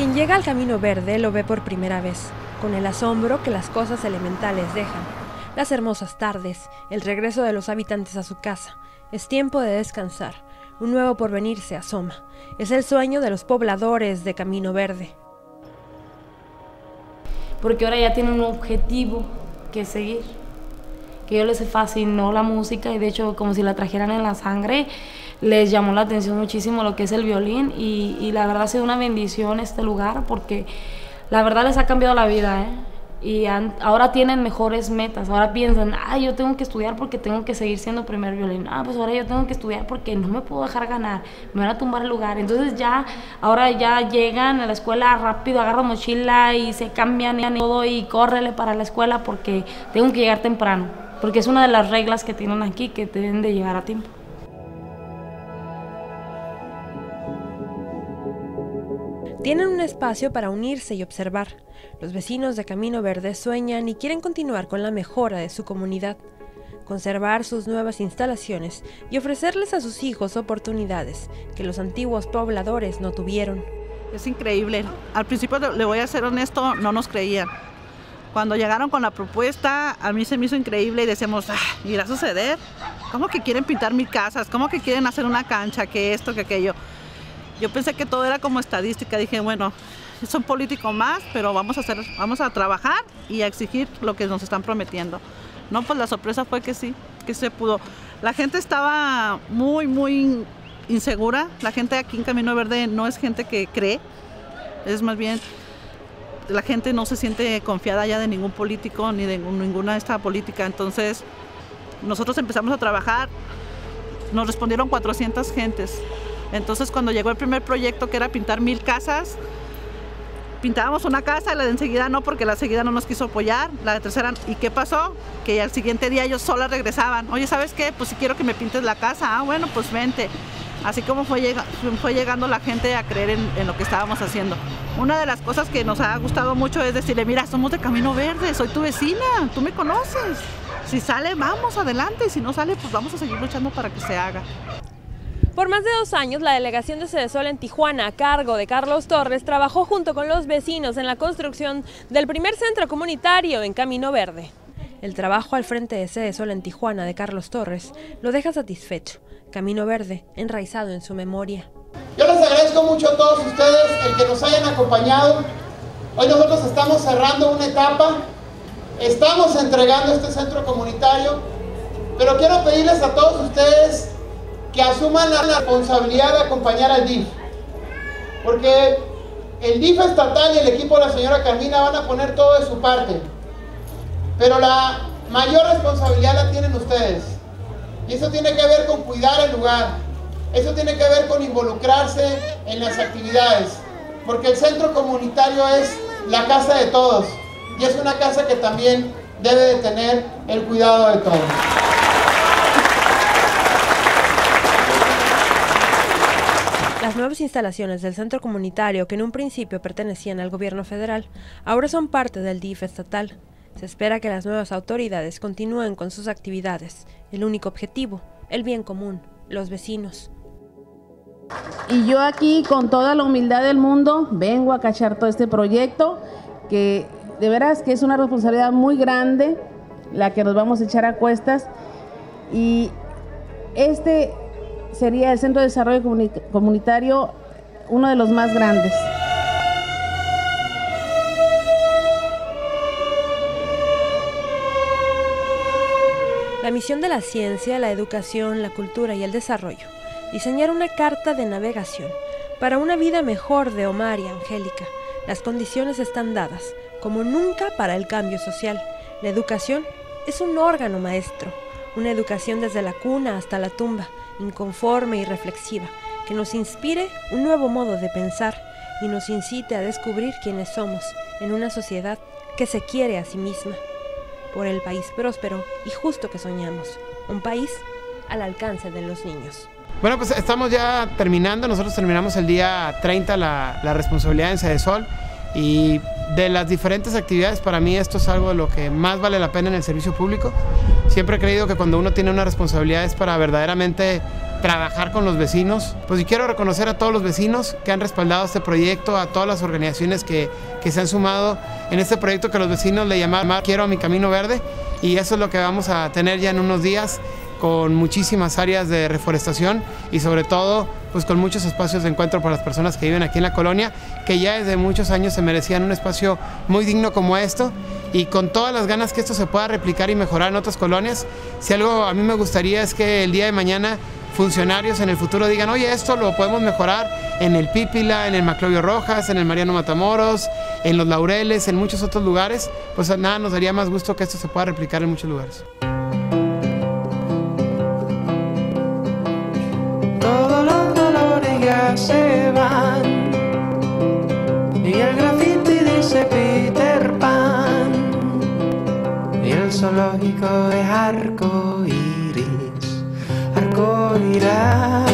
Quien llega al Camino Verde lo ve por primera vez, con el asombro que las cosas elementales dejan. Las hermosas tardes, el regreso de los habitantes a su casa. Es tiempo de descansar. Un nuevo porvenir se asoma. Es el sueño de los pobladores de Camino Verde. Porque ahora ya tienen un objetivo que seguir. Que a ellos les fascinó la música y de hecho como si la trajeran en la sangre, les llamó la atención muchísimo lo que es el violín y la verdad ha sido una bendición este lugar porque la verdad les ha cambiado la vida, y ahora tienen mejores metas, ahora piensan, yo tengo que estudiar porque tengo que seguir siendo primer violín, pues ahora yo tengo que estudiar porque no me puedo dejar ganar, me van a tumbar el lugar, entonces ahora ya llegan a la escuela rápido, agarran mochila y se cambian y todo y córrele para la escuela porque tengo que llegar temprano, porque es una de las reglas que tienen aquí, que deben de llegar a tiempo. Tienen un espacio para unirse y observar. Los vecinos de Camino Verde sueñan y quieren continuar con la mejora de su comunidad, conservar sus nuevas instalaciones y ofrecerles a sus hijos oportunidades que los antiguos pobladores no tuvieron. Es increíble. Al principio, le voy a ser honesto, no nos creían. Cuando llegaron con la propuesta, a mí se me hizo increíble y decíamos, ¿irá a suceder? ¿Cómo que quieren pintar 1000 casas? ¿Cómo que quieren hacer una cancha? ¿Que esto, que aquello? Yo pensé que todo era como estadística, dije, bueno, son políticos más, pero vamos a trabajar y a exigir lo que nos están prometiendo. No, pues la sorpresa fue que sí, que se pudo. La gente estaba muy insegura, la gente aquí en Camino Verde no es gente que cree, es más bien, la gente no se siente confiada ya de ningún político ni de ninguna de esta política, entonces nosotros empezamos a trabajar, nos respondieron 400 gentes. Entonces cuando llegó el primer proyecto que era pintar 1000 casas, pintábamos una casa, la de enseguida no, porque la de enseguida no nos quiso apoyar, la de tercera, ¿y qué pasó? Que al siguiente día ellos solas regresaban, oye, ¿sabes qué? Pues si quiero que me pintes la casa, bueno, pues vente. Así como fue llegando la gente a creer en lo que estábamos haciendo. Una de las cosas que nos ha gustado mucho es decirle, mira, somos de Camino Verde, soy tu vecina, tú me conoces. Si sale, vamos adelante, y si no sale, pues vamos a seguir luchando para que se haga. Por más de 2 años, la delegación de Sedesol en Tijuana, a cargo de Carlos Torres, trabajó junto con los vecinos en la construcción del primer centro comunitario en Camino Verde. El trabajo al frente de Sedesol en Tijuana de Carlos Torres lo deja satisfecho. Camino Verde, enraizado en su memoria. Yo les agradezco mucho a todos ustedes el que nos hayan acompañado. Hoy nosotros estamos cerrando una etapa, estamos entregando este centro comunitario, pero quiero pedirles a todos ustedes que asuman la responsabilidad de acompañar al DIF, porque el DIF estatal y el equipo de la señora Carmina van a poner todo de su parte, pero la mayor responsabilidad la tienen ustedes, y eso tiene que ver con cuidar el lugar, eso tiene que ver con involucrarse en las actividades, porque el centro comunitario es la casa de todos, y es una casa que también debe de tener el cuidado de todos. Las nuevas instalaciones del centro comunitario, que en un principio pertenecían al gobierno federal, ahora son parte del DIF estatal. Se espera que las nuevas autoridades continúen con sus actividades. El único objetivo, el bien común, los vecinos. Y yo aquí, con toda la humildad del mundo, vengo a cachar todo este proyecto, que de veras que es una responsabilidad muy grande, la que nos vamos a echar a cuestas, y este sería el Centro de Desarrollo Comunitario, uno de los más grandes. La misión de la ciencia, la educación, la cultura y el desarrollo. Diseñar una carta de navegación para una vida mejor de Omar y Angélica. Las condiciones están dadas, como nunca, para el cambio social. La educación es un órgano maestro, una educación desde la cuna hasta la tumba, inconforme y reflexiva, que nos inspire un nuevo modo de pensar y nos incite a descubrir quiénes somos en una sociedad que se quiere a sí misma. Por el país próspero y justo que soñamos, un país al alcance de los niños. Bueno, pues estamos ya terminando, nosotros terminamos el día 30 la responsabilidad en Sedesol, y de las diferentes actividades, para mí esto es algo de lo que más vale la pena en el servicio público. Siempre he creído que cuando uno tiene una responsabilidad es para verdaderamente trabajar con los vecinos. Pues y quiero reconocer a todos los vecinos que han respaldado este proyecto, a todas las organizaciones que se han sumado en este proyecto que los vecinos le llaman Quiero mi Camino Verde, y eso es lo que vamos a tener ya en unos días, con muchísimas áreas de reforestación y sobre todo pues con muchos espacios de encuentro para las personas que viven aquí en la colonia, que ya desde muchos años se merecían un espacio muy digno como esto, y con todas las ganas que esto se pueda replicar y mejorar en otras colonias. Si algo a mí me gustaría es que el día de mañana funcionarios en el futuro digan, oye, esto lo podemos mejorar en el Pípila, en el Maclovio Rojas, en el Mariano Matamoros, en los Laureles, en muchos otros lugares. Pues nada, nos daría más gusto que esto se pueda replicar en muchos lugares. Todos los dolores ya se van y el graffiti dice Peter Pan y el zoológico es arcoíris, arcoíris.